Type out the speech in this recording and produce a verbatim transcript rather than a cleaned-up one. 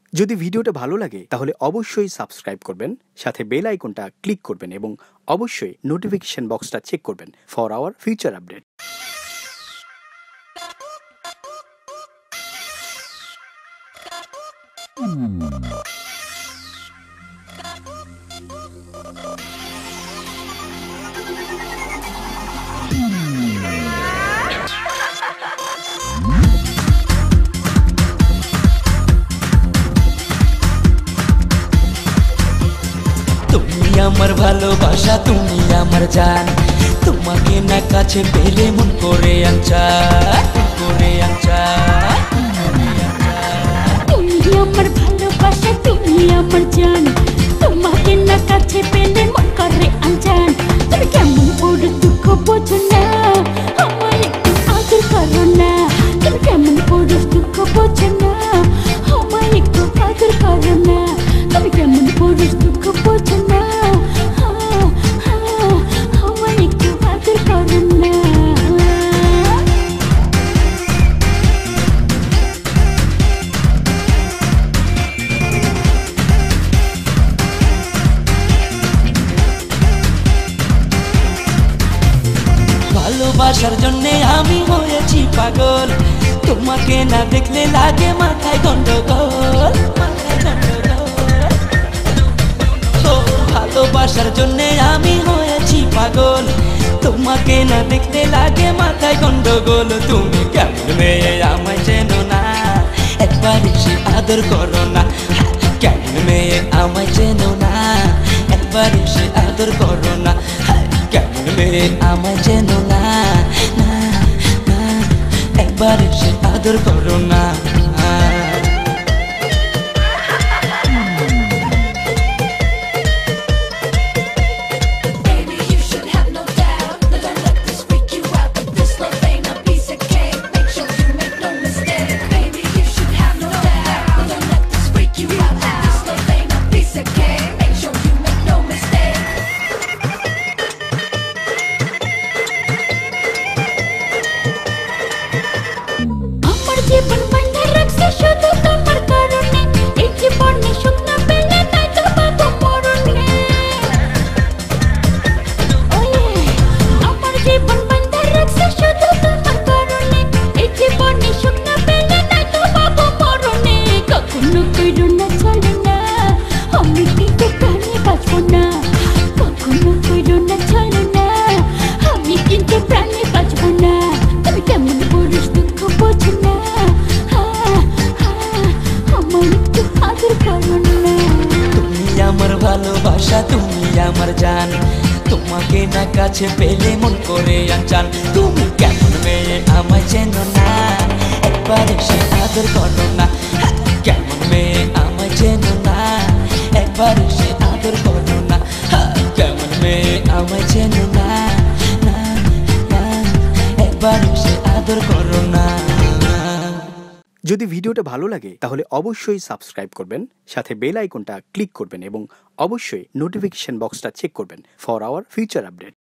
যদি ভিডিওটা ভালো লাগে তাহলে অবশ্যই সাবস্ক্রাইব করবেন, সাথে বেল আইকনটা ক্লিক করবেন এবং অবশ্যই নোটিফিকেশন বক্সটা চেক করবেন ফর আওয়ার ফিউচার আপডেট। তুমি আমার ভালোবাসা, তুমি আমার জান, তোমাকে না কাছে পেলে মন করে আনচা, মন করে আনচা। তুমি আমার ভালোবাসা, তুমি আমার জান, তোমাকে না কাছে পেলে মন করে আনজান। তুমি কেমন ওর দুঃখ বোঝো না, আমায় একটু আদর করো না। তুমি কেমন ওর দুঃখ বোঝো না, আমায় একটু আদর করো না। তুমি কেমন ওর দুঃখ বোঝো না, আমায় একটু আদর করো না। ভালোবাসার জন্যে আমি হয়েছি পাগল, তোমাকে না দেখলে লাগে মাথায় গন্ডগোল, মাথায় গন্ডগোল। ও ভালোবাসার জন্যে আমি হয়েছি পাগল, তোমাকে না দেখলে লাগে মাথায় গন্ডগোল। তুমি কেমন মেয়ে আমায় চেনো না, একবার এসে আদর করো না। কেমন মেয়ে আমায় চেনো না, একবার এসে আদর করো না। কেমন মেয়ে আমায় চেনো না, না না, একবার এসে আদর করো না। জীবন বাঁধা রাখছে শুধু তোমার কারণে, এই জীবনে সুখ না পেলে নাই তো পাবো মরণে। আমার জীবন বাঁধা রাখছে শুধু তোমার কারণে, এই জীবনে সুখ না পেলে নাই তো পাবো মরণে। কখনো কইরো না চলে না, আমি কিন্তু প্রাণে বাঁচবো না। কখনো কইরো না চলে না, আমি কিন্তু প্রাণে বাঁচবো না। তুমি কেমন পুরুষ দুঃখ বোঝো না, তুমি আমার ভালোবাসা, তুমি আমার জান, তোমাকে না কাছে পেলে মন করে আনচান। তুমি কেমন মেয়ে আমায় চেনো না, একবার এসে আদর করো না। কেমন মেয়ে আমায় চেনো না, একবার এসে আদর করো না। কেমন মেয়ে আমায় চেনো না, না না, একবার এসে আদর করো না। যদি ভিডিওটা ভালো লাগে তাহলে অবশ্যই সাবস্ক্রাইব করবেন, সাথে বেল আইকনটা ক্লিক করবেন এবং অবশ্যই নোটিফিকেশন বক্সটা চেক করবেন ফর আওয়ার ফিউচার আপডেট।